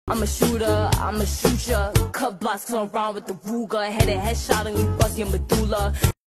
I'm a shooter, I'ma shoot ya. Cut blocks, come around with the Ruger. Head headshot on you, bust your medulla.